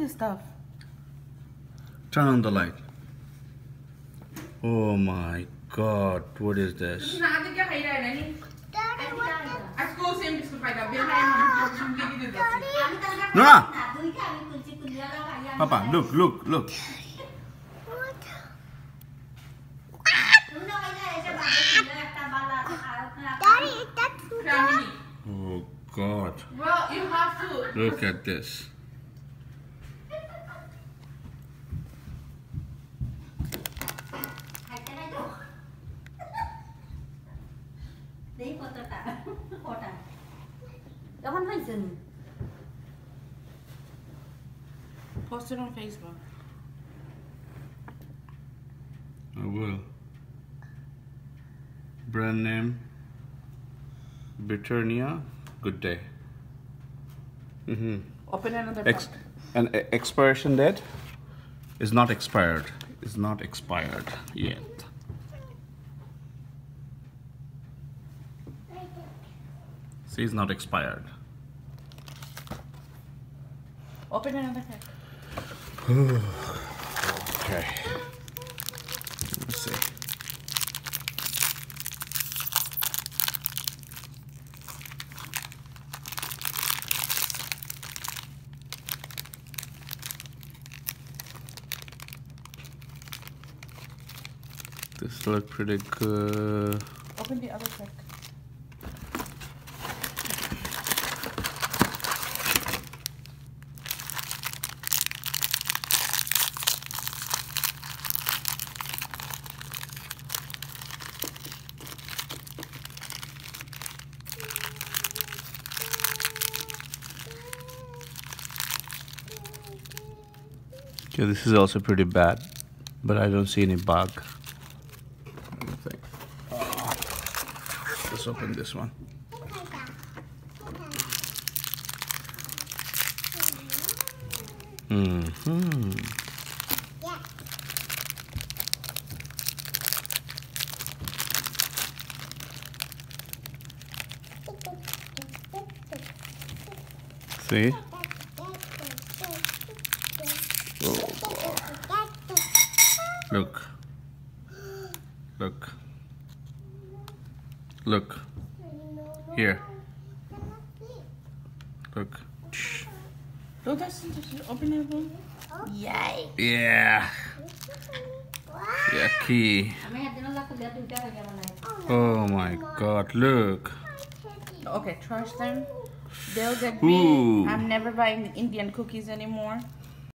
this stuff. Turn on the light. Oh my God, what is this? Nora! Papa, look. Daddy, is that food? Oh God. Well, you have to. Look at this. Post it on Facebook. I will. Brand name Britannia. Good day. Open another pack. And expiration date is not expired. It's not expired yet. See, it's not expired. Open another pack. Okay. Let's see. This looks pretty good. Open the other pack. Okay, this is also pretty bad, but I don't see any bug. Let's open this one. See? Oh God. Look. Here. Look. Don't touch it. Open it. Yay. Yeah. Yucky. Oh my God, look. Okay, trash them. They'll get Ooh. me. I'm never buying Indian cookies anymore.